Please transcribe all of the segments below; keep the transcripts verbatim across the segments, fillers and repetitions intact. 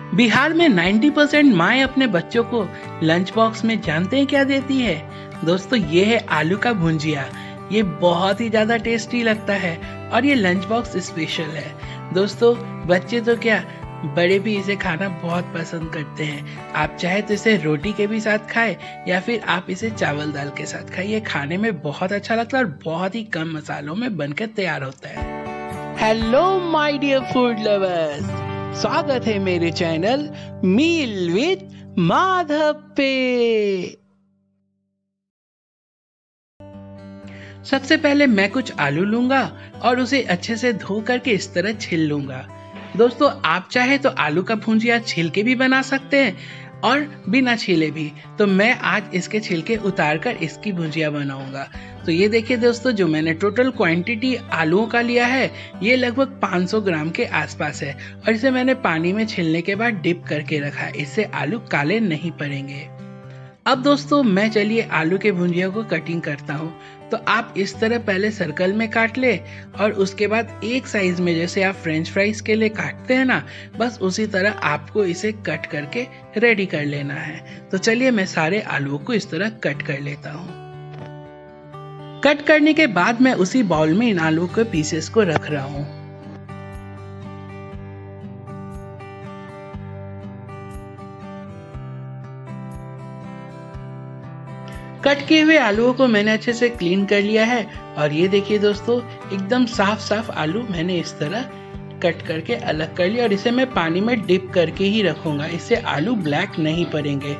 बिहार में नब्बे परसेंट माएँ अपने बच्चों को लंच बॉक्स में जानते हैं क्या देती है दोस्तों? ये है आलू का भुंजिया। ये बहुत ही ज़्यादा टेस्टी लगता है और ये लंच बॉक्स स्पेशल है दोस्तों। बच्चे तो क्या, बड़े भी इसे खाना बहुत पसंद करते हैं। आप चाहे तो इसे रोटी के भी साथ खाएं या फिर आप इसे चावल दाल के साथ खाएं। ये खाने में बहुत अच्छा लगता है और बहुत ही कम मसालों में बनकर तैयार होता है। Hello my dear food lovers, स्वागत है मेरे चैनल मील विद माधव पे। सबसे पहले मैं कुछ आलू लूंगा और उसे अच्छे से धो करके इस तरह छील लूंगा। दोस्तों आप चाहे तो आलू का भुंजिया छील के भी बना सकते हैं और बिना छीले भी। तो मैं आज इसके छिलके उतार कर इसकी भुंजिया बनाऊंगा। तो ये देखिए दोस्तों, जो मैंने टोटल क्वांटिटी आलूओं का लिया है ये लगभग पाँच सौ ग्राम के आसपास है और इसे मैंने पानी में छीलने के बाद डिप करके रखा है। इससे आलू काले नहीं पड़ेंगे। अब दोस्तों मैं चलिए आलू के भुंजिया को कटिंग करता हूँ। तो आप इस तरह पहले सर्कल में काट ले और उसके बाद एक साइज में, जैसे आप फ्रेंच फ्राइज के लिए काटते हैं ना, बस उसी तरह आपको इसे कट करके रेडी कर लेना है। तो चलिए मैं सारे आलूओं को इस तरह कट कर लेता हूँ। कट करने के बाद मैं उसी बाउल में इन आलू के पीसेस को रख रहा हूँ। कट किए हुए आलूओं को मैंने अच्छे से क्लीन कर लिया है और ये देखिए दोस्तों, एकदम साफ साफ आलू मैंने इस तरह कट करके अलग कर लिया और इसे मैं पानी में डिप करके ही रखूंगा। इससे आलू ब्लैक नहीं पड़ेंगे।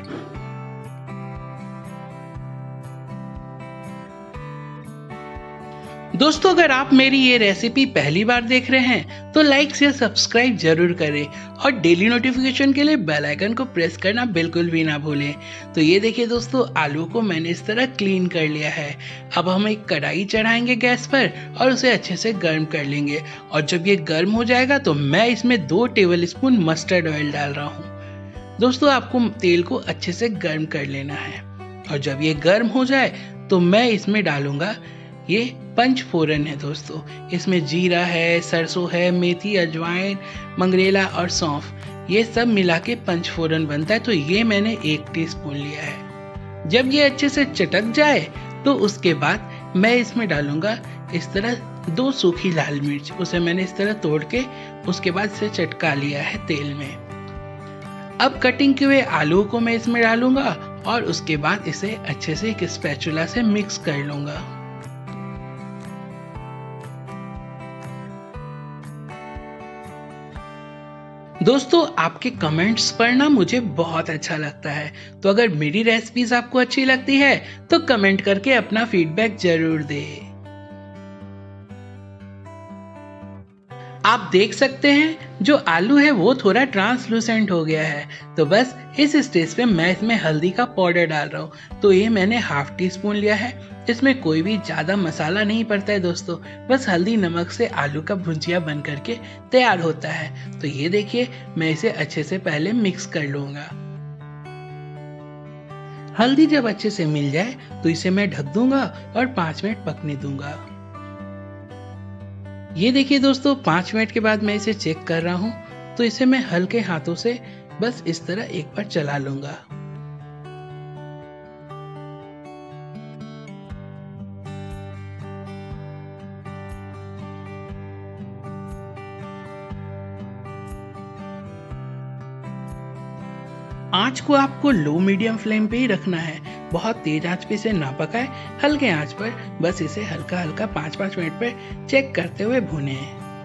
दोस्तों अगर आप मेरी ये रेसिपी पहली बार देख रहे हैं तो लाइक शेयर सब्सक्राइब जरूर करें और डेली नोटिफिकेशन के लिए बेल आइकन को प्रेस करना बिल्कुल भी ना भूलें। तो ये देखिए दोस्तों, आलू को मैंने इस तरह क्लीन कर लिया है। अब हम एक कढ़ाई चढ़ाएंगे गैस पर और उसे अच्छे से गर्म कर लेंगे और जब ये गर्म हो जाएगा तो मैं इसमें दो टेबल स्पून मस्टर्ड ऑयल डाल रहा हूँ। दोस्तों आपको तेल को अच्छे से गर्म कर लेना है और जब ये गर्म हो जाए तो मैं इसमें डालूंगा, ये पंच फोरन है दोस्तों। इसमें जीरा है, सरसों है, मेथी, अजवाइन, मंगरेला और सौंफ, ये सब मिला के पंच फोरन बनता है। तो ये मैंने एक टीस्पून लिया है। जब ये अच्छे से चटक जाए तो उसके बाद मैं इसमें डालूंगा इस तरह दो सूखी लाल मिर्च। उसे मैंने इस तरह तोड़ के उसके बाद इसे चटका लिया है तेल में। अब कटिंग किए हुए आलू को मैं इसमें डालूंगा और उसके बाद इसे अच्छे से एक स्पैचुला से मिक्स कर लूंगा। दोस्तों आपके कमेंट्स पढ़ना मुझे बहुत अच्छा लगता है। तो अगर मेरी रेसिपीज आपको अच्छी लगती है तो कमेंट करके अपना फीडबैक जरूर दें। आप देख सकते हैं जो आलू है वो थोड़ा ट्रांसलूसेंट हो गया है। तो बस इस स्टेज पे मैं इसमें हल्दी का पाउडर डाल रहा हूँ। तो ये मैंने हाफ टी स्पून लिया है। इसमें कोई भी ज्यादा मसाला नहीं पड़ता है दोस्तों, बस हल्दी नमक से आलू का भुंजिया बन करके तैयार होता है। तो ये देखिए, मैं इसे अच्छे से पहले मिक्स कर लूंगा। हल्दी जब अच्छे से मिल जाए तो इसे मैं ढक दूंगा और पाँच मिनट पकने दूंगा। ये देखिए दोस्तों, पाँच मिनट के बाद मैं इसे चेक कर रहा हूँ। तो इसे मैं हल्के हाथों से बस इस तरह एक बार चला लूंगा। आंच को आपको लो मीडियम फ्लेम पे ही रखना है। बहुत तेज आंच पे इसे ना पकाए, हल्के आंच पर बस इसे हल्का हल्का पाँच पाँच मिनट पे चेक करते हुए भूनें।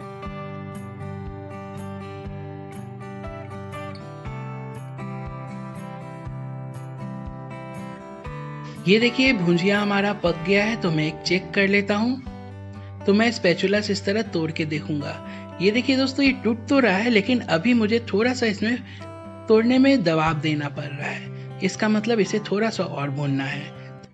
ये देखिए भुंजिया हमारा पक गया है। तो मैं एक चेक कर लेता हूँ। तो मैं स्पैचुला से इस तरह तोड़ के देखूंगा। ये देखिए दोस्तों, ये टूट तो रहा है लेकिन अभी मुझे थोड़ा सा इसमें तोड़ने में दबाव देना पड़ रहा है। इसका मतलब इसे थोड़ा सा और भूनना है।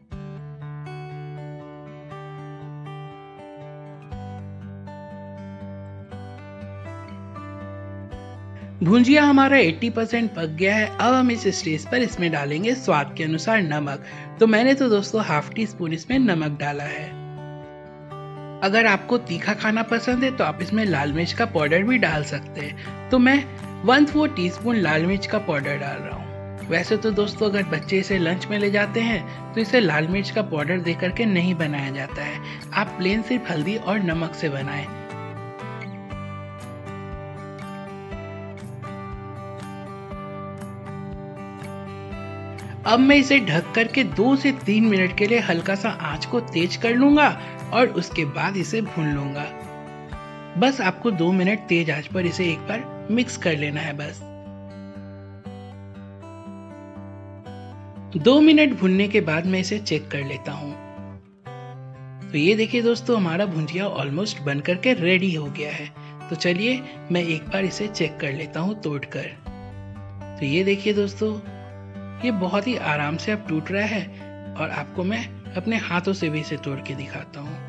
भुंजिया हमारा अस्सी परसेंट पक गया है। अब हम इस स्टेज पर इसमें डालेंगे स्वाद के अनुसार नमक। तो मैंने तो दोस्तों हाफ टी स्पून इसमें नमक डाला है। अगर आपको तीखा खाना पसंद है तो आप इसमें लाल मिर्च का पाउडर भी डाल सकते हैं। तो मैं वन फोर टीस्पून लाल मिर्च का पाउडर डाल रहा हूँ। वैसे तो दोस्तों अगर बच्चे इसे लंच में ले जाते हैं तो इसे लाल मिर्च का पाउडर दे करके नहीं बनाया जाता है। आप प्लेन सिर्फ हल्दी और नमक से बनाएं। अब मैं इसे ढक करके दो से तीन मिनट के लिए हल्का सा आंच को तेज कर लूंगा और उसके बाद इसे भून लूंगा। बस आपको दो मिनट तेज आंच पर इसे एक बार मिक्स कर लेना है। बस दो मिनट भुनने के बाद मैं इसे चेक कर लेता हूँ। तो ये देखिए दोस्तों, हमारा भुंजिया ऑलमोस्ट बन करके रेडी हो गया है। तो चलिए मैं एक बार इसे चेक कर लेता हूँ तोड़कर। तो ये देखिए दोस्तों, ये बहुत ही आराम से अब टूट रहा है और आपको मैं अपने हाथों से भी इसे तोड़ के दिखाता हूँ।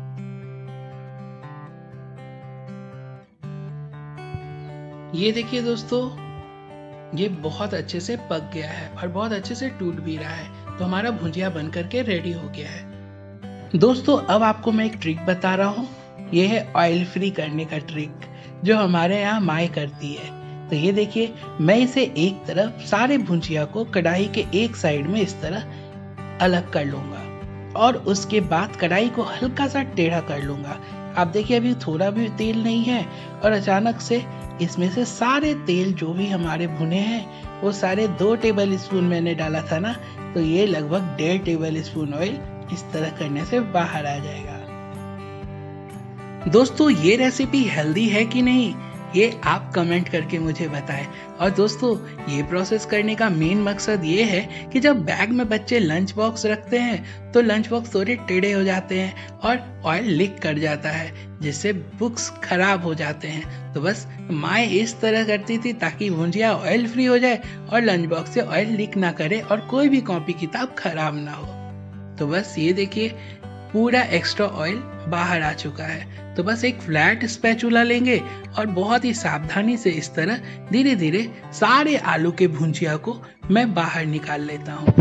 ये देखिए दोस्तों, ये बहुत अच्छे से पक गया है और बहुत अच्छे से टूट भी रहा है। तो हमारा भुंजिया बन करके रेडी हो गया है। दोस्तों अब आपको मैं एक ट्रिक बता रहा हूँ। ये है ऑयल फ्री करने का ट्रिक जो हमारे यहाँ माए करती है। तो ये देखिए, मैं इसे एक तरफ सारे भुंजिया को कढ़ाई के एक साइड में इस तरह अलग कर लूंगा और उसके बाद कढ़ाई को हल्का सा टेढ़ा कर लूंगा। आप देखिए अभी थोड़ा भी तेल नहीं है और अचानक से इसमें से सारे तेल जो भी हमारे भुने हैं वो सारे दो टेबल स्पून मैंने डाला था ना, तो ये लगभग डेढ़ टेबल स्पून ऑयल इस तरह करने से बाहर आ जाएगा। दोस्तों ये रेसिपी हेल्दी है कि नहीं, ये आप कमेंट करके मुझे बताएं। और दोस्तों ये प्रोसेस करने का मेन मकसद ये है कि जब बैग में बच्चे लंच बॉक्स रखते हैं तो लंच बॉक्स थोड़े टेढ़े हो जाते हैं और ऑयल लीक कर जाता है, जिससे बुक्स खराब हो जाते हैं। तो बस माँ इस तरह करती थी ताकि भुंजिया ऑयल फ्री हो जाए और लंच बॉक्स से ऑयल लीक ना करे और कोई भी कॉपी किताब खराब ना हो। तो बस ये देखिए, पूरा एक्स्ट्रा ऑयल बाहर आ चुका है। तो बस एक फ्लैट स्पैचुला लेंगे और बहुत ही सावधानी से इस तरह धीरे धीरे सारे आलू के भुंजिया को मैं बाहर निकाल लेता हूँ।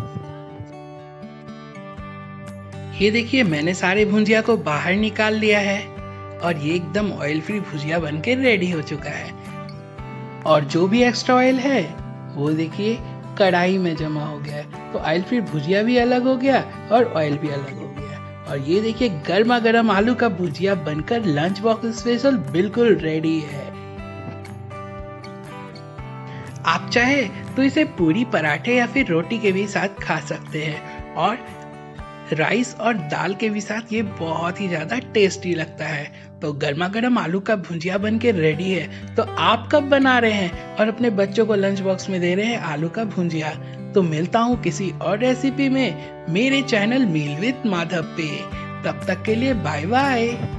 ये देखिए, मैंने सारे भुंजिया को बाहर निकाल लिया है और ये एकदम ऑयल फ्री भुजिया बन के रेडी हो चुका है। और जो भी एक्स्ट्रा ऑयल है वो देखिए कढ़ाई में जमा हो गया है। तो ऑयल फ्री भुजिया भी अलग हो गया और ऑयल भी अलग हो गया। और ये देखिए, गर्मा गर्म आलू का भुजिया बनकर लंच बॉक्स स्पेशल बिल्कुल रेडी है। आप चाहे तो इसे पूरी, पराठे या फिर रोटी के भी साथ खा सकते हैं और राइस और दाल के भी साथ ये बहुत ही ज्यादा टेस्टी लगता है। तो गर्मा गर्म आलू का भुजिया बन के रेडी है। तो आप कब बना रहे हैं और अपने बच्चों को लंच बॉक्स में दे रहे हैं आलू का भुजिया? तो मिलता हूँ किसी और रेसिपी में मेरे चैनल मील विद माधव पे। तब तक के लिए बाय बाय।